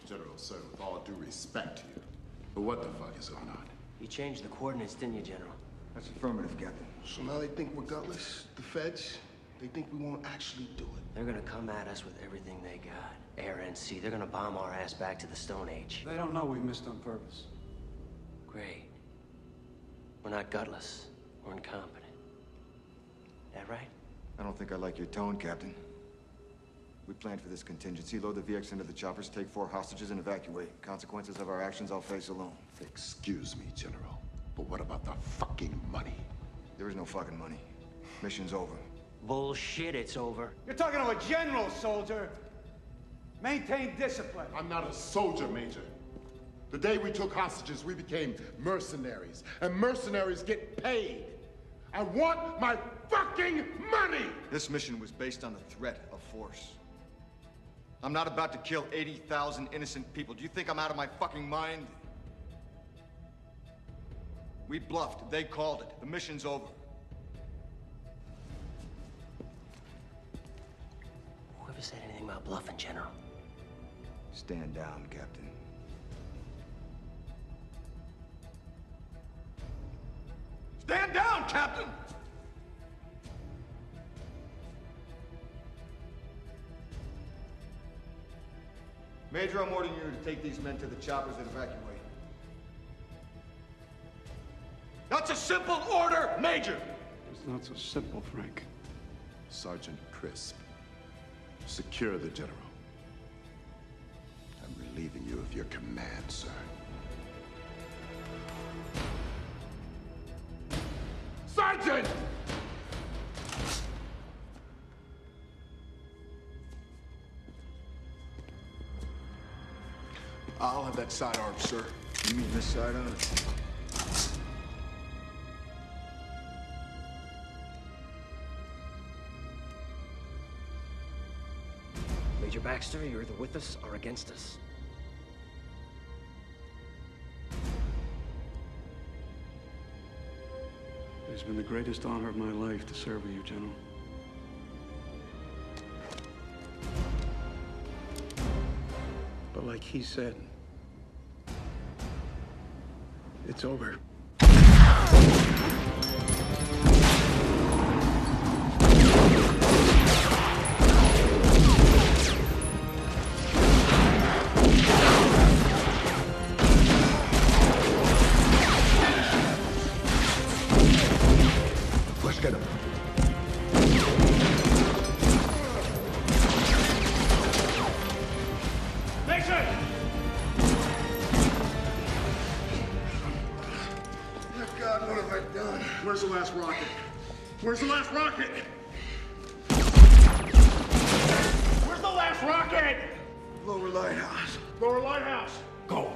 General, sir, with all due respect to you, but what the fuck is going on? You changed the coordinates, didn't you, General? That's affirmative, Captain. So now they think we're gutless? The feds? They think we won't actually do it. They're gonna come at us with everything they got. Air and sea. They're gonna bomb our ass back to the Stone Age. They don't know we missed on purpose. Great. We're not gutless. We're incompetent. That right? I don't think I like your tone, Captain. We planned for this contingency, load the VX into the choppers, take 4 hostages, and evacuate. Consequences of our actions I'll face alone. Excuse me, General, but what about the fucking money? There is no fucking money. Mission's over. Bullshit, it's over. You're talking to a general, soldier. Maintain discipline. I'm not a soldier, Major. The day we took hostages, we became mercenaries, and mercenaries get paid. I want my fucking money! This mission was based on the threat of force. I'm not about to kill 80,000 innocent people. Do you think I'm out of my fucking mind? We bluffed. They called it. The mission's over. Whoever said anything about bluffing, General? Stand down, Captain. Stand down, Captain! Major, I'm ordering you to take these men to the choppers and evacuate. That's a simple order, Major! It's not so simple, Frank. Sergeant Crisp, secure the General. I'm relieving you of your command, sir. Sergeant! I'll have that sidearm, sir. You mean this sidearm? Major Baxter, you're either with us or against us. It's been the greatest honor of my life to serve with you, General. But like he said, it's over. Let's get him. God, what have I done? Where's the last rocket? Where's the last rocket? Where's the last rocket? Lower lighthouse. Lower lighthouse. Go.